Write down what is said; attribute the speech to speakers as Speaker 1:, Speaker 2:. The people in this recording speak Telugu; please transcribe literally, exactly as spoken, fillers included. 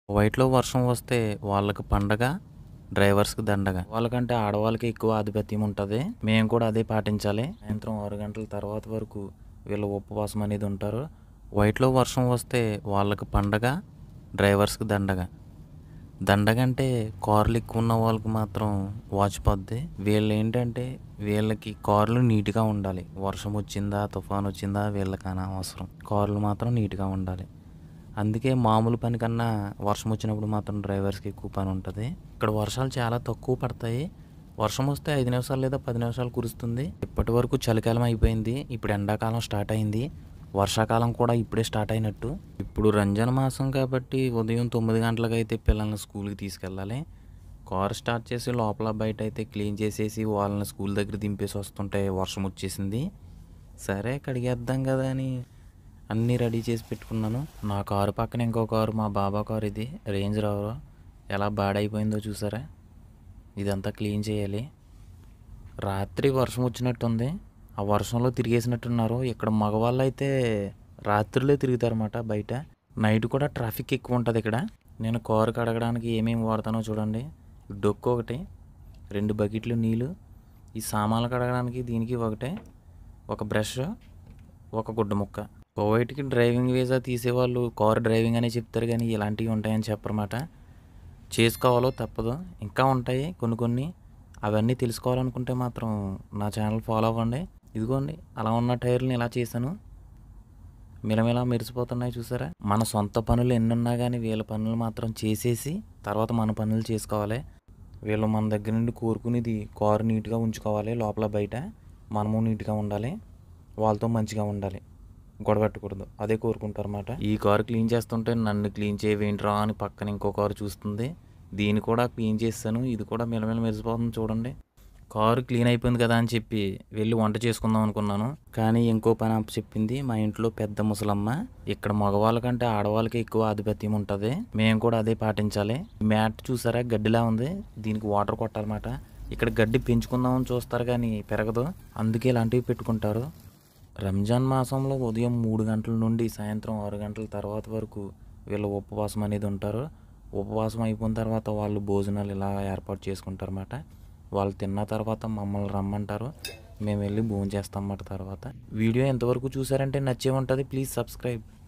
Speaker 1: వైట్లో వర్షం వస్తే వాళ్ళకి పండగ, డ్రైవర్స్‌కి దండగ. వాళ్ళకంటే ఆడవాళ్ళకి ఎక్కువ ఆధిపత్యం ఉంటది. మేము కూడా అదే పాటించాలి. సాయంత్రం ఆరు గంటల తర్వాత వరకు వీళ్ళు ఉపవాసం అనేది ఉంటారు. వైట్లో వర్షం వస్తే వాళ్ళకి పండగ, డ్రైవర్స్‌కి దండగ. దండగంటే కార్లు ఎక్కువ ఉన్న వాళ్ళకి మాత్రం వాచిపోద్ది. వీళ్ళు ఏంటంటే వీళ్ళకి కార్లు నీట్‌గా ఉండాలి. వర్షం వచ్చిందా, తుఫాన్ వచ్చిందా వీళ్ళకి అనవసరం. కార్లు మాత్రం నీట్‌గా ఉండాలి. అందుకే మామూలు పని కన్నా వర్షం వచ్చినప్పుడు మాత్రం డ్రైవర్స్కి ఎక్కువ పని ఉంటుంది. ఇక్కడ వర్షాలు చాలా తక్కువ పడతాయి. వర్షం వస్తే ఐదు నిమిషాలు లేదా పది నిమిషాలు కురుస్తుంది. ఇప్పటి వరకు చలికాలం అయిపోయింది. ఇప్పుడు ఎండాకాలం స్టార్ట్ అయింది. వర్షాకాలం కూడా ఇప్పుడే స్టార్ట్ అయినట్టు. ఇప్పుడు రంజాన్ మాసం కాబట్టి ఉదయం తొమ్మిది గంటలకు అయితే పిల్లల్ని స్కూల్కి తీసుకెళ్ళాలి. కార్ స్టార్ట్ చేసి లోపల బయట అయితే క్లీన్ చేసేసి వాళ్ళని స్కూల్ దగ్గర దింపేసి వస్తుంటే వర్షం వచ్చేసింది. సరే కడిగేద్దాం కదా అని అన్నీ రెడీ చేసి పెట్టుకున్నాను. నా కారు పక్కన ఇంకో కారు, మా బాబా కారు, ఇది రేంజ్ రోవర్ ఎలా బాడైపోయిందో చూసారా. ఇదంతా క్లీన్ చేయాలి. రాత్రి వర్షం వచ్చినట్టుంది. ఆ వర్షంలో తిరిగేసినట్టున్నారు. ఇక్కడ మగవాళ్ళు అయితే రాత్రులే తిరుగుతారన్నమాట బయట. నైట్ కూడా ట్రాఫిక్ ఎక్కువ ఉంటుంది ఇక్కడ. నేను కారు కడగడానికి ఏమేమి వాడతానో చూడండి. డొక్కు ఒకటి, రెండు బకెట్లు నీళ్ళు, ఈ సామాన్లు కడగడానికి దీనికి ఒకటే, ఒక బ్రష్, ఒక గుడ్డ ముక్క. కోవైట్కి డ్రైవింగ్ వీసా తీసేవాళ్ళు కారు డ్రైవింగ్ అనే చెప్తారు కానీ ఇలాంటివి ఉంటాయని చెప్పరన్నమాట. చేసుకోవాలో తప్పదు. ఇంకా ఉంటాయి కొన్ని కొన్ని. అవన్నీ తెలుసుకోవాలనుకుంటే మాత్రం నా ఛానల్ ఫాలో అవ్వండి. ఇదిగోండి అలా ఉన్న టైర్లను ఇలా చేశాను. మిలమిలా మెరిసిపోతున్నాయి చూసారా. మన సొంత పనులు ఎన్నున్నా కానీ వీళ్ళ పనులు మాత్రం చేసేసి తర్వాత మన పనులు చేసుకోవాలి. వీళ్ళు మన దగ్గర నుండి కోరుకునేది కారు నీట్గా ఉంచుకోవాలి. లోపల బయట మనము నీట్గా ఉండాలి. వాళ్ళతో మంచిగా ఉండాలి. గొడవ పెట్టకూడదు. అదే కోరుకుంటారు అన్నమాట. ఈ కారు క్లీన్ చేస్తుంటే నన్ను క్లీన్ చేయవేంట్రా అని పక్కన ఇంకో కారు చూస్తుంది. దీన్ని కూడా క్లీన్ చేస్తాను. ఇది కూడా మిలమిల మెరిసిపోతుంది చూడండి. కారు క్లీన్ అయిపోయింది కదా అని చెప్పి వెళ్ళి వంట చేసుకుందాం అనుకున్నాను. కానీ ఇంకో పని అప్పు చెప్పింది మా ఇంట్లో పెద్ద ముసలమ్మ. ఇక్కడ మగవాళ్ళకంటే ఆడవాళ్ళకి ఎక్కువ ఆధిపత్యం ఉంటుంది. మేము కూడా అదే పాటించాలి. మ్యాట్ చూసారా గడ్డిలా ఉంది. దీనికి వాటర్ కొట్టాలన్నమాట. ఇక్కడ గడ్డి పెంచుకుందామని చూస్తారు కానీ పెరగదు. అందుకే ఇలాంటివి పెట్టుకుంటారు. రంజాన్ మాసంలో ఉదయం మూడు గంటల నుండి సాయంత్రం ఆరు గంటల తర్వాత వరకు వీళ్ళు ఉపవాసం అనేది ఉంటారు. ఉపవాసం అయిపోయిన తర్వాత వాళ్ళు భోజనాలు ఇలా ఏర్పాటు చేసుకుంటారు అన్నమాట. వాళ్ళు తిన్న తర్వాత మమ్మల్ని రమ్మంటారు. మేము వెళ్ళి భోజనం చేస్తాం అన్నమాట. తర్వాత వీడియో ఎంతవరకు చూసారంటే నచ్చే ఉంటుంది. Please subscribe.